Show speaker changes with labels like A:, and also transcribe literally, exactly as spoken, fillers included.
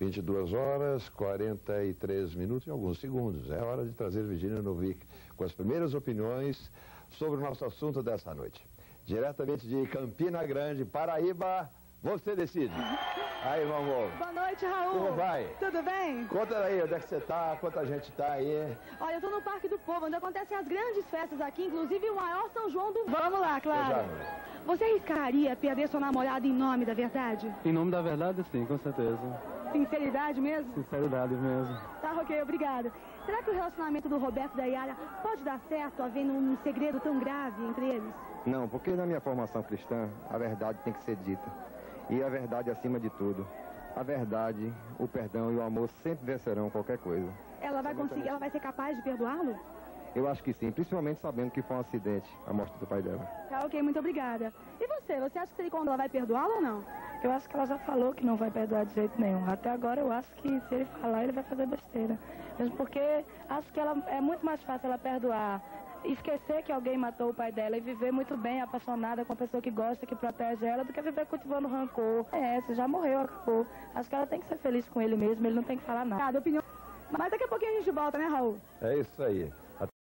A: vinte e duas horas, quarenta e três minutos e alguns segundos. É hora de trazer Virgínia Novick com as primeiras opiniões sobre o nosso assunto dessa noite. Diretamente de Campina Grande, Paraíba, você decide. Aí, meu amor.
B: Boa noite, Raul.
A: Como vai?
B: Tudo bem?
A: Conta aí, onde é que você tá, quanta gente tá aí.
B: Olha, eu tô no Parque do Povo, onde acontecem as grandes festas aqui, inclusive o maior São João do... Vamos lá, claro. Você arriscaria perder sua namorada em nome da verdade?
C: Em nome da verdade, sim, com certeza.
B: Sinceridade mesmo?
C: Sinceridade mesmo.
B: Tá, ok, obrigada. Será que o relacionamento do Roberto e da Yara pode dar certo, havendo um segredo tão grave entre eles?
D: Não, porque na minha formação cristã, a verdade tem que ser dita. E a verdade acima de tudo. A verdade, o perdão e o amor sempre vencerão qualquer coisa.
B: Ela vai conseguir, ela vai ser capaz de perdoá-lo?
D: Eu acho que sim, principalmente sabendo que foi um acidente, a morte do pai dela.
B: Tá, ok, muito obrigada. E você, você acha que se ele conta, ela vai perdoá-lo ou não?
E: Eu acho que ela já falou que não vai perdoar de jeito nenhum. Até agora eu acho que se ele falar, ele vai fazer besteira. Mesmo porque acho que ela, é muito mais fácil ela perdoar, esquecer que alguém matou o pai dela e viver muito bem, apaixonada com a pessoa que gosta, que protege ela, do que viver cultivando rancor. É, você já morreu, acabou. Acho que ela tem que ser feliz com ele mesmo, ele não tem que falar nada.
B: Cada opinião. Mas daqui a pouquinho a gente volta, né, Raul?
A: É isso aí.